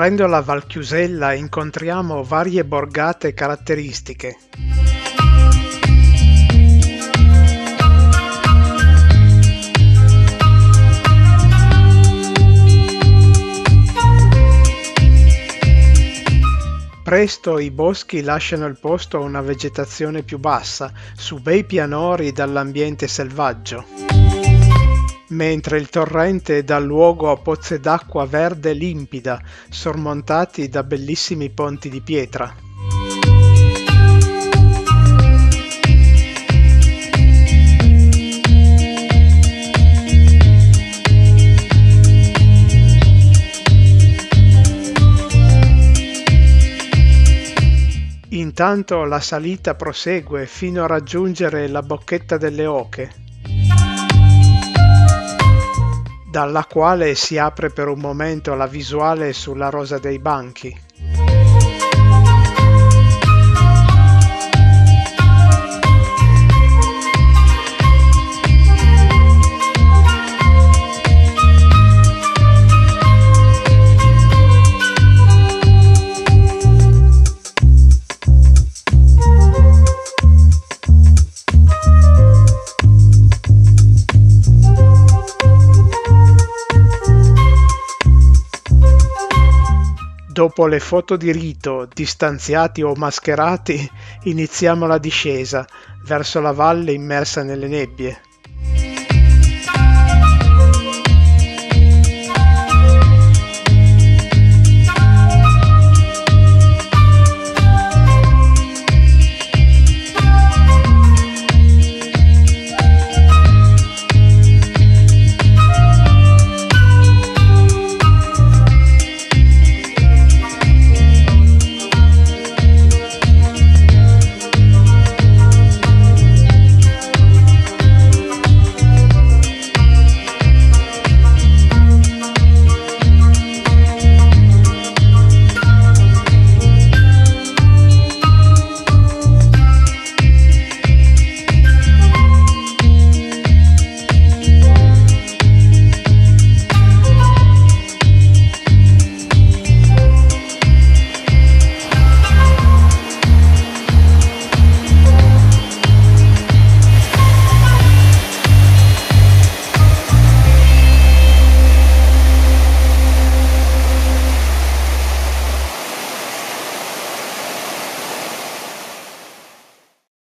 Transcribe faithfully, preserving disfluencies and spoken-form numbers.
Percorrendo la Val Chiusella incontriamo varie borgate caratteristiche. Presto i boschi lasciano il posto a una vegetazione più bassa, su bei pianori dall'ambiente selvaggio, mentre il torrente dà luogo a pozze d'acqua verde limpida, sormontati da bellissimi ponti di pietra. Intanto la salita prosegue fino a raggiungere la Bocchetta delle Oche, dalla quale si apre per un momento la visuale sulla Rosa dei Banchi. Dopo le foto di rito, distanziati o mascherati, iniziamo la discesa verso la valle immersa nelle nebbie.